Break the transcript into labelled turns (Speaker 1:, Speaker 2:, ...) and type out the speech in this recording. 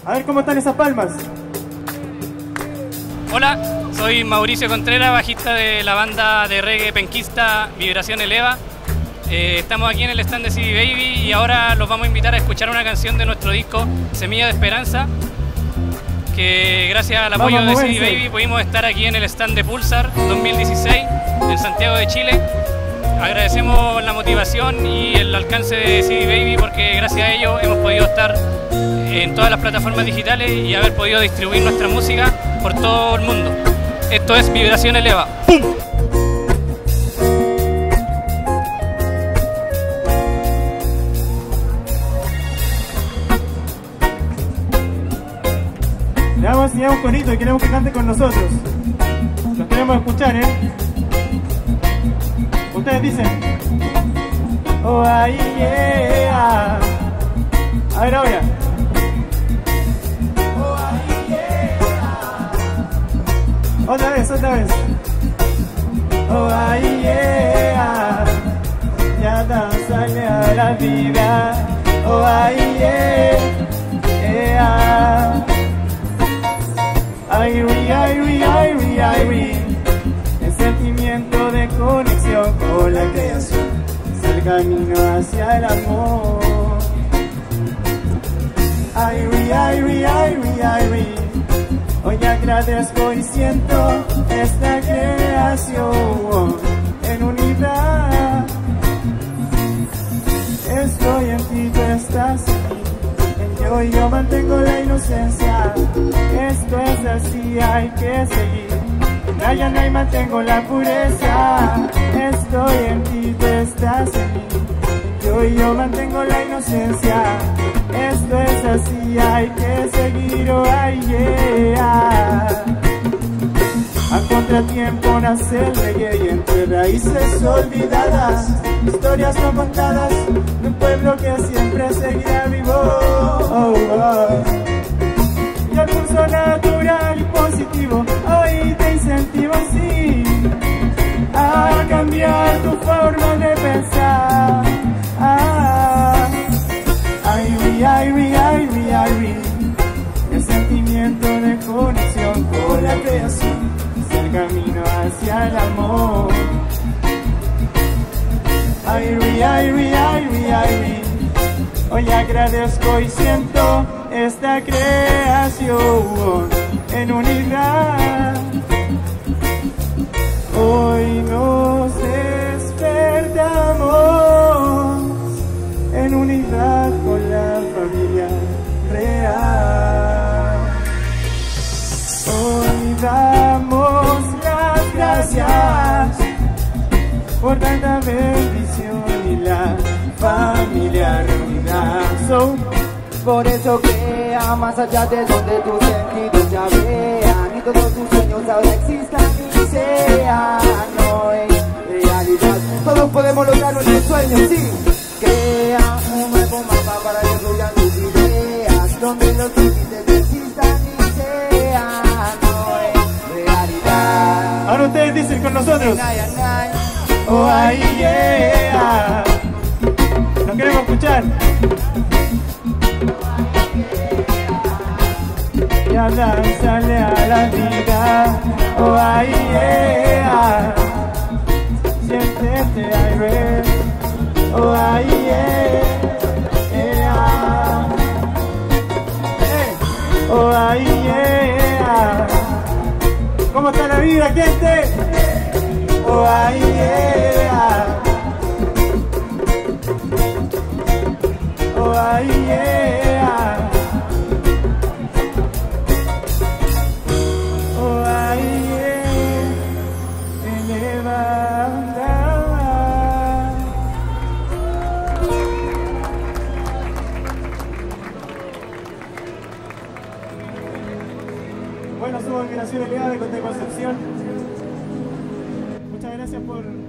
Speaker 1: A ver cómo están esas palmas.
Speaker 2: Hola, soy Mauricio Contreras, bajista de la banda de reggae penquista Vibración Eleva. Estamos aquí en el stand de CD Baby y ahora los vamos a invitar a escuchar una canción de nuestro disco Semilla de Esperanza, que gracias al apoyo de CD Baby pudimos estar aquí en el stand de Pulsar 2016 en Santiago de Chile. Agradecemos la motivación y el alcance de CD Baby porque gracias a ello hemos podido estar en todas las plataformas digitales y haber podido distribuir nuestra música por todo el mundo. Esto es Vibración Eleva. ¡Pum!
Speaker 1: Le vamos a enseñar un corito y queremos que cante con nosotros. Los queremos escuchar, ¿eh? Ustedes dicen: oh, ay, yeah. A ver ahora. Oh, ay, yeah. Otra vez, otra vez. Oh, ay, yeah. Ya danzale a la vida. Oh, ay, yeah. El sentimiento de conexión con la creación es el camino hacia el amor. Hoy agradezco y siento esta creación en unidad. Estoy en ti, tú estás aquí. Yo mantengo la inocencia. Esto es así, hay que seguir. Y mantengo la pureza. Estoy en ti, tú estás en mí. Yo mantengo la inocencia. Esto es así, hay que seguir. Oh, ay, yeah. A contratiempo nace el reggae y entre raíces olvidadas, historias no contadas de un pueblo que siempre seguirá vivo. Oh, oh. Y el curso natural y positivo hoy te incentivo, sí, a cambiar tu forma de pensar. El sentimiento de conexión con la creación es el camino hacia el amor. Hoy agradezco y siento esta creación en unidad. Hoy nos despertamos en unidad con la familia real. Hoy damos las gracias por tanta bendición y la familia reunida.
Speaker 3: Por eso crea más allá de donde tus sentidos ya vean y todos tus sueños ahora existan y sean hoy realidad. Todos podemos lograr nuestros sueños, sí. Crea un nuevo mapa para que fluyan tus ideas, donde los límites existan y sean hoy realidad.
Speaker 1: Ahora ustedes dicen con nosotros: oh, ay, yeah. Nos queremos escuchar. Ya danzale a la vida. Oh, ay, yeah. Siéntete aire. Oh, ay, yeah. Oh, ay, yeah. ¿Cómo está la vida, gente? Oh, ay, yeah. Oh, ay, yeah. Oh, ay, yeah. Eleva. Bueno, somos Vibración Eleva de Concepción. Muchas gracias por